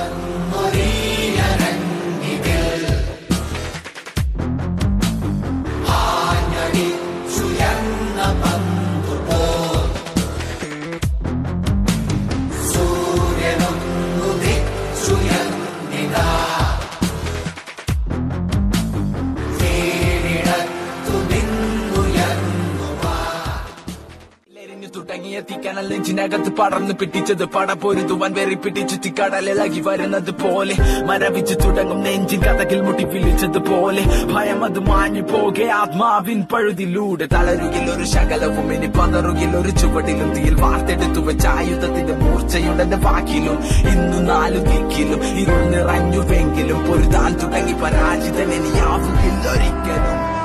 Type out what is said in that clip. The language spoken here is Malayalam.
നെഞ്ചിനകത്ത് പടർന്നു പിടിച്ചത് പടപൊരുതുവാൻ വെറി പിടിച്ചു കടലിളകി വരുന്നത് പോലെ മരവിച്ചു തുടങ്ങും നെഞ്ചിൻ കഥകിൽ മുട്ടി വിളിച്ചതുപോലെ ഭയം അത് മാഞ്ഞു പോകെ ആത്മാവിൻ പഴുതിലൂടെ തളരുകിൽ ഒരു ശകലവും ഇനി പതറുകിൽ ഒരു ചുവടിലും തീയിൽ വാർത്തെടുത്തു വെച്ച ആയുധത്തിന്റെ മൂർച്ചയുടെന്റെ വാക്കിലും ഇന്നു നാലു ദിക്കിലും ഇരുൾ നിറഞ്ഞുവെങ്കിലും പൊരുതാൻ തുടങ്ങി പരാജിതൻ ഇനിയാവുകില്ലൊരിക്കലും.